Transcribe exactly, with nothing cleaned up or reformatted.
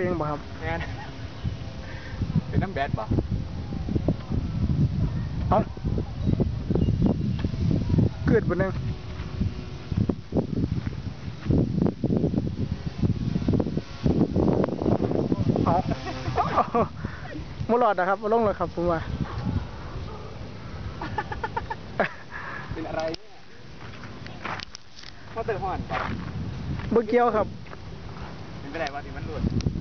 องบ่ครับแม่นเป็นน้ำแบดบ่เอ้าเกิดบนนึงเอาไม่รอดนะครับมาลงเลยครับผมว่าเป็นอะไรเนี่ยมอเตอร์ฮอนบ่บ่เกี่ยวครับเป็นไปได้ว่าที่มันหลุด